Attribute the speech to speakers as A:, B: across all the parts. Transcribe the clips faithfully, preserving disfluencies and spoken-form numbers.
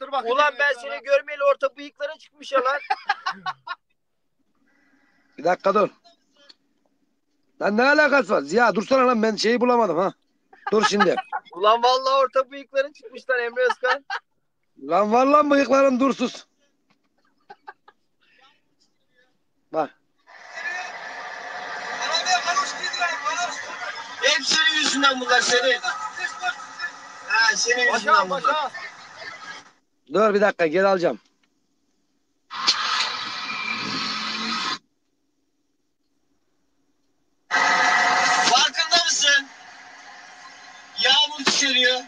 A: Bastır bakayım.
B: Ulan ben seni görmeyeli orta bıyıklara çıkmış ya lan.
C: Bir dakika dur. Lan ne alakası var? Ziya dursana lan ben şeyi bulamadım ha. Dur şimdi.
B: Ulan vallahi orta bıyıkların çıkmışlar Emre Özkan.
C: Lan var lan bıyıkların dursuz. Bak.
B: Hep senin yüzünden bunlar senin. Ha senin yüzünden bunlar. Başa.
C: Dur bir dakika geri alacağım.
B: Farkında mısın? Yağmur düşürüyor.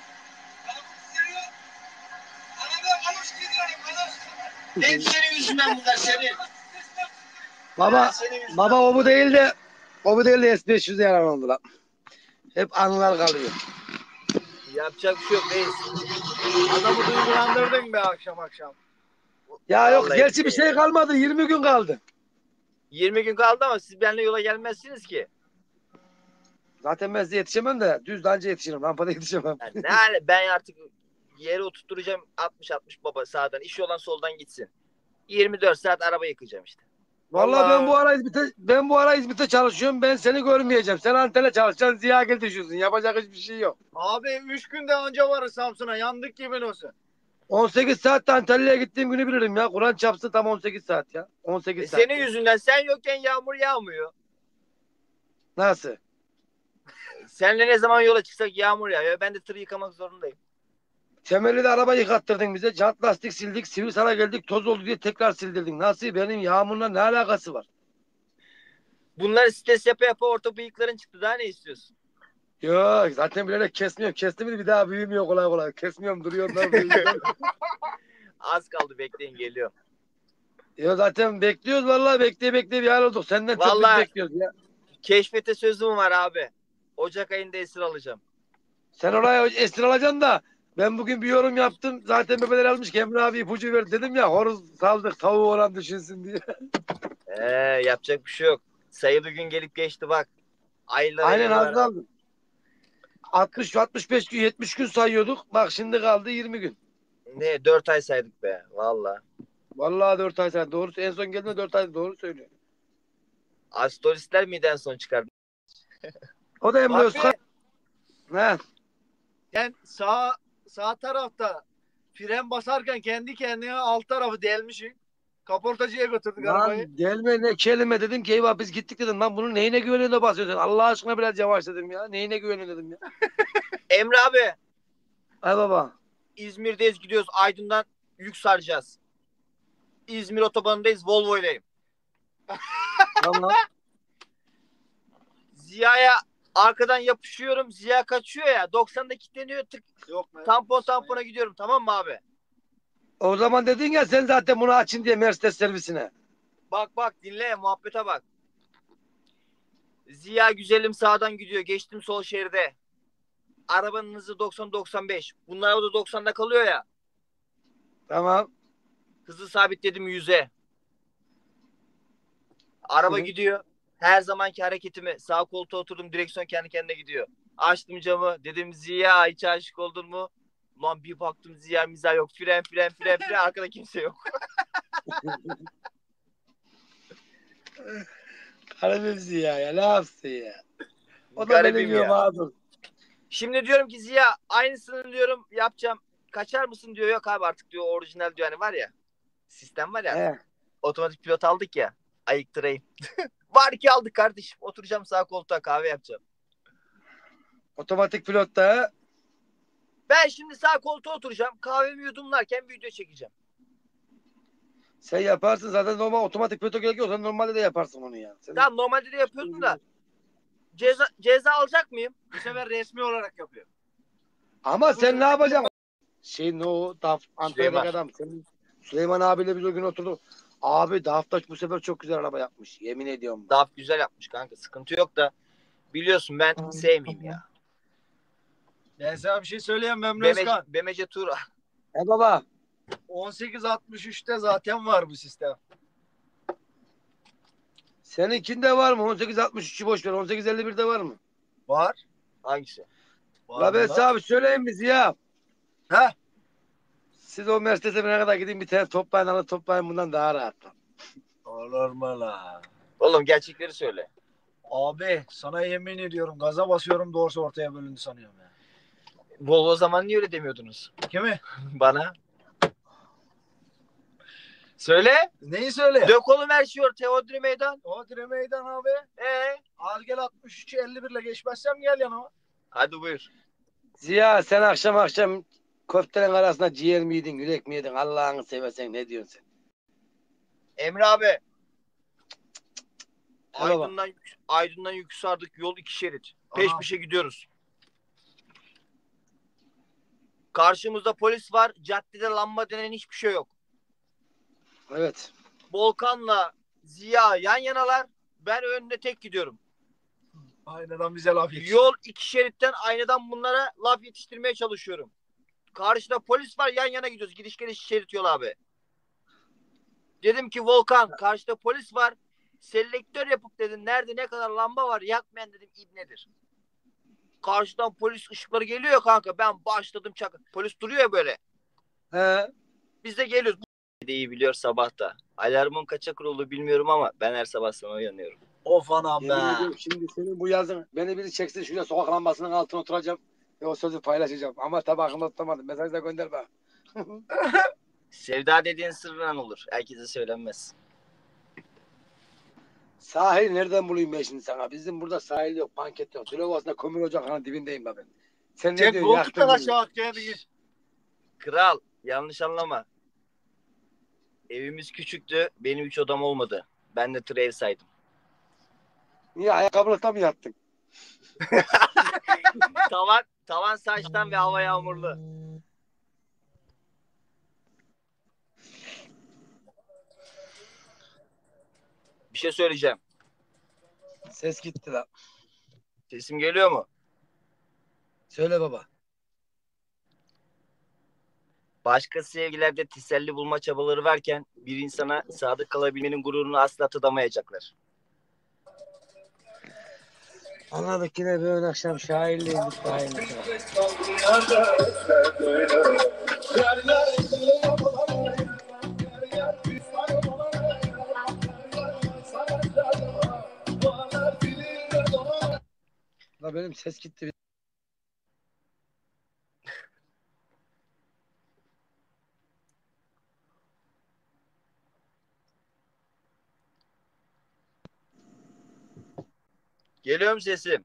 B: Hep senin yüzünden bunlar senin.
C: Baba, baba o bu değil de o bu değil de S beş yüz yaran oldu lan. Hep anılar kalıyor.
B: Yapacak bir şey yok reis.
A: Adamı duygulandırdın be akşam akşam.
C: Ya yok
B: Vallahi
C: gerçi bir şey kalmadı. yirmi gün kaldı.
B: yirmi gün kaldı ama siz benimle yola gelmezsiniz ki.
C: Zaten ben size yetişemem de düz anca yetişirim. Rampada yetişemem.
B: Yani ne hale, ben artık yere oturtturacağım altmış altmış baba sağdan. İşi olan soldan gitsin. yirmi dört saat araba yıkayacağım işte.
C: Vallahi,
A: Vallahi
C: ben bu ara İzmit'te ben bu ara İzmit'te çalışıyorum. Ben seni görmeyeceğim. Sen Antalya çalışacaksın. Ziya gel düşüyorsun. Yapacak hiçbir şey yok.
A: Abi üç günde önce varız Samsun'a. Yandık gibi olsun.
C: on sekiz saatte Antalya'ya gittiğim günü bilirim ya. Kur'an çapsı tam on sekiz saat ya. on sekiz
B: E
C: saat.
B: senin yüzünden sen yokken yağmur yağmıyor.
C: Nasıl?
B: Seninle ne zaman yola çıksak yağmur yağıyor. Ben de tır yıkamak zorundayım.
C: Temelli de araba yıkattırdın bize. Jant lastik sildik. Sivrisar'a geldik. Toz oldu diye tekrar sildirdin. Nasıl? Benim yağmurla ne alakası var?
B: Bunları stres yapa yapa orta bıyıkların çıktı. Daha ne istiyorsun?
C: Yok zaten bilerek kesmiyorum. Kestim mi bir daha büyümüyor kolay kolay. Kesmiyorum duruyorlar.
B: Az kaldı bekleyin geliyor.
C: Yok zaten bekliyoruz vallahi bekleye bekleye bir hal olduk. Senden çok
B: Vallahi-
C: biz bekliyoruz ya.
B: Keşfete sözüm var abi. Ocak ayında esir alacağım.
C: Sen oraya esir alacaksın da ben bugün bir yorum yaptım. Zaten bebeler almış ki Emre abi ipucu ver dedim ya horoz saldık tavuğu oran düşünsün diye.
B: Ee, yapacak bir şey yok. Sayılı gün gelip geçti bak. Aylar
C: Aynen
B: aylar.
C: az kaldı. altmış altmış beş gün yetmiş gün sayıyorduk. Bak şimdi kaldı yirmi gün.
B: Ne dört ay saydık be valla.
C: Vallahi dört ay sen doğru en son geldiğinde dört ay doğru söylüyor.
B: Astrolistler miydi en son çıkardı?
C: O da Emre
A: Bak
C: Özkan. He.
A: Sen sağ sağ tarafta fren basarken kendi kendine alt tarafı delmişsin. Kaportacıya götürdük arabayı.
C: Lan gelme ne kelime dedim ki eyvah biz gittik dedim. Lan bunun neyine güveniyorsun basıyorsun? Allah aşkına biraz yavaş dedim ya. Neyine güveniyorsun dedim ya.
B: Emre abi
C: Ay baba.
B: İzmir'deyiz gidiyoruz. Aydın'dan yük saracağız. İzmir otobanındayız. Volvo'yleyim.
C: Tamam.
B: Ziya'ya arkadan yapışıyorum. Ziya kaçıyor ya. doksanda kilitleniyor. Tık.
A: Yok mu?
B: Tampon tampona gidiyorum. Tamam mı abi?
C: O zaman dedin ya sen zaten bunu açın diye Mercedes servisine.
B: Bak bak dinle muhabbete bak. Ziya güzelim sağdan gidiyor. Geçtim sol şeride. Arabanın hızı doksan doksan beş. Bunlar o da doksanda kalıyor ya.
C: Tamam.
B: Hızı sabitledim yüze. Araba
C: Hı.
B: gidiyor. Her zamanki hareketimi sağ koltuğa oturdum. Direksiyon kendi kendine gidiyor. Açtım camı. Dedim Ziya hiç aşık oldun mu? Lan bir baktım Ziya miza yok. Fren fren fren fren. Arkada kimse yok.
C: Karadeniz ya ya ne yapsın ya. O da
B: Garibim
C: benim gibi
B: ya.
C: mağdur.
B: Şimdi diyorum ki Ziya aynısını diyorum yapacağım. Kaçar mısın diyor. Yok abi artık diyor orijinal diyor hani var ya. Sistem var ya.
C: He.
B: Otomatik pilot aldık ya. Ayıktırayım. Var ki aldık kardeşim. Oturacağım sağ koltuğa kahve yapacağım.
C: Otomatik pilotta.
B: Ben şimdi sağ koltuğa oturacağım. Kahvemi yudumlarken video çekeceğim.
C: Sen yaparsın zaten normal otomatik pilota gerek yok. Sen normalde de yaparsın onu ya. Sen...
B: Tamam normalde de yapıyordum da. Ceza, ceza alacak mıyım?
A: Bu sefer resmi olarak yapıyor.
C: Ama sen ne yapacaksın? Şey ne o Daf Antalya'daki
B: Süleyman.
C: adam. Senin Süleyman abiyle biz o gün oturduk. Abi Daftaş bu sefer çok güzel araba yapmış. Yemin ediyorum.
B: Daha güzel yapmış kanka. Sıkıntı yok da. Biliyorsun ben sevmeyeyim ya.
A: Ben sana bir şey söyleyeyim Memnun
B: Bemece,
A: Özkan.
B: Bemece Tura.
C: E baba.
A: on sekiz altmış üçte zaten var bu sistem.
C: Seninkinde var mı? on sekiz altmış üçü boş ver. on sekiz elli birde var mı?
A: Var.
B: Hangisi?
A: Var
C: La ben
A: bunlar.
C: sana abi söyleyeyim biz ya.
A: Heh.
C: Siz o Mercedes'e ne kadar gidin bir tane toplayın alın toplayın bundan daha rahat.
A: Olur mu la?
B: Oğlum gerçekleri söyle.
A: Abi sana yemin ediyorum gaza basıyorum doğrusu ortaya bölündü sanıyorum ya.
B: Volvo zaman niye öyle demiyordunuz?
A: Kimi?
B: Bana. Söyle.
A: Neyi söyle?
B: Dök oğlum her şey ortaya. Odri meydan.
A: O dire meydan abi.
B: Ee?
A: Al gel altmış üç elli bir ile geçmezsem gel yanıma.
B: Hadi buyur.
C: Ziya sen akşam akşam köftelerin arasında ciğer mi yedin, yürek mi yedin? Allah'ını seversen ne diyorsun sen?
B: Emre abi.
C: Tamam.
B: Aydın'dan, Aydın'dan Yüksardık yol iki şerit. Peş
A: Aha.
B: peşe gidiyoruz. Karşımızda polis var. Caddede lamba denen hiçbir şey yok.
C: Evet.
B: Volkan'la Ziya yan yanalar. Ben önde tek gidiyorum.
A: Aynadan bize laf yetişti.
B: Yol iki şeritten aynadan bunlara laf yetiştirmeye çalışıyorum. Karşıda polis var yan yana gidiyoruz. Gidiş geliş şerit yol abi. Dedim ki Volkan karşıda polis var. Selektör yapıp dedim nerede ne kadar lamba var yakmayan dedim ibnedir. Karşıdan polis ışıkları geliyor ya kanka ben başladım çak. Polis duruyor ya böyle.
C: He.
B: Biz de geliyoruz. Bu de iyi biliyor sabahta. Alarmın kaça kurulu bilmiyorum ama ben her sabah sana uyanıyorum.
A: Of anam
C: Yemin
A: be.
C: ediyorum şimdi senin bu yazın beni biri çeksin şuraya sokak lambasının altına oturacağım ve o sözü paylaşacağım. Ama tabii aklımda tutamadım. Mesaj da gönder bana.
B: Sevda dediğin sırrından olur. Herkese söylenmez.
C: Sahil nereden bulayım ben şimdi sana? Bizim burada sahil yok, banket yok. Dilovası'nda kömür ocaklarının dibindeyim ben. Sen ne
A: Çek
C: diyorsun?
A: koltuktan
C: Yaktın beni.
A: aşağı kendini gir.
B: Kral yanlış anlama. Evimiz küçüktü. Benim üç odam olmadı. Ben de tır ev saydım.
C: Niye ayakkabılıkta mı yattın?
B: tavan, tavan saçtan ve hava yağmurlu. Bir şey söyleyeceğim.
C: Ses gitti lan.
B: Sesim geliyor mu?
C: Söyle baba.
B: Başka sevgilerde teselli bulma çabaları varken bir insana sadık kalabilmenin gururunu asla tadamayacaklar.
C: Anladık yine bir ön akşam şairliğindik şairlik. La benim ses gitti.
B: Geliyor mu sesim?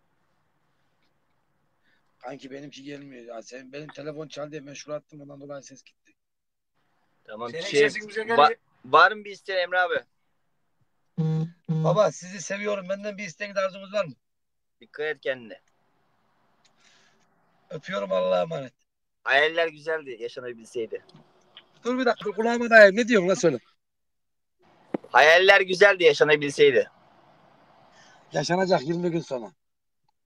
C: Kanki benimki gelmiyor ya. Sen benim telefon çaldı diye meşgul attım ondan dolayı ses gitti.
B: Tamam.
A: Senin
B: Şey,
A: sesin bize geliyor.
B: va- var mı bir isteğin Emre abi?
C: Baba sizi seviyorum. Benden bir isteğiniz arzunuz var mı?
B: Dikkat et kendine.
C: Öpüyorum Allah'a emanet.
B: Hayaller güzeldi yaşanabilseydi.
C: Dur bir dakika kulağıma dayayım. Ne diyorsun lan söyle.
B: Hayaller güzeldi yaşanabilseydi.
C: Yaşanacak yirmi gün sonra.